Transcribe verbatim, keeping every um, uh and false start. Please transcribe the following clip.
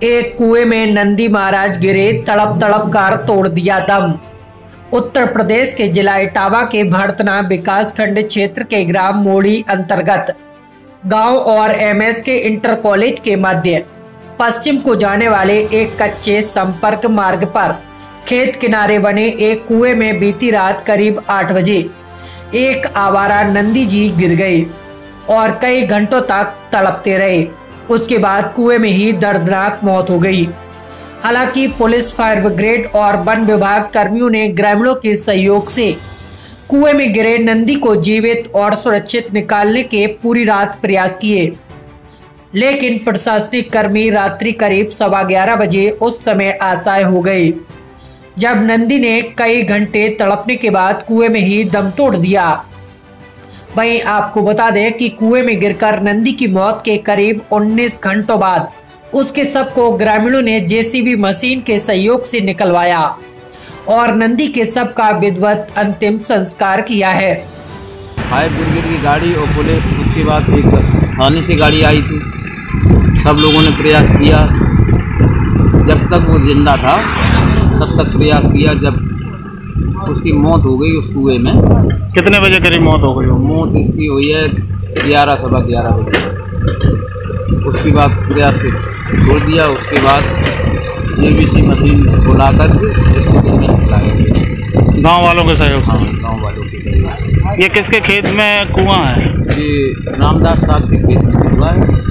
एक कुएं में नंदी महाराज गिरे, तड़प तड़प कर तोड़ दिया दम। उत्तर प्रदेश के जिला इटावा के भड़तना विकास खंड क्षेत्र के ग्राम मोड़ी अंतर्गत गांव और एमएस के इंटर कॉलेज के मध्य पश्चिम को जाने वाले एक कच्चे संपर्क मार्ग पर खेत किनारे बने एक कुएं में बीती रात करीब आठ बजे एक आवारा नंदी जी गिर गए और कई घंटों तक तड़पते रहे। उसके बाद कुएं में ही दर्दनाक मौत हो गई। हालांकि पुलिस, फायर ब्रिगेड और वन विभाग कर्मियों ने ग्रामीणों के सहयोग से कुएं में गिरे नंदी को जीवित और सुरक्षित निकालने के पूरी रात प्रयास किए, लेकिन प्रशासनिक कर्मी रात्रि करीब सवा ग्यारह बजे उस समय असहाय हो गए, जब नंदी ने कई घंटे तड़पने के बाद कुएं में ही दम तोड़ दिया। वहीं आपको बता दें कि कुएं में गिरकर नंदी की मौत के करीब उन्नीस घंटों बाद उसके शव को ग्रामीणों ने जेसीबी मशीन के सहयोग से निकलवाया और नंदी के शव का विधिवत अंतिम संस्कार किया है। फायर ब्रिगेड की गाड़ी और पुलिस, उसके बाद एक थाने से गाड़ी आई थी। सब लोगों ने प्रयास किया, जब तक वो जिंदा था तब तक प्रयास किया। जब उसकी मौत हो गई उस कुएं में। कितने बजे करीब मौत हो गई? मौत इसकी हुई है ग्यारह सवा ग्यारह बजे। उसके बाद प्रयास से छोड़ दिया। उसके बाद जेसीबी मशीन बुलाकर इसको निकलाया गया गाँव वालों के सहयोग से। हाँ, गाँव वालों के सहयोग। ये किसके खेत में कुआं है? ये रामदास साहब के खेत में हुआ है।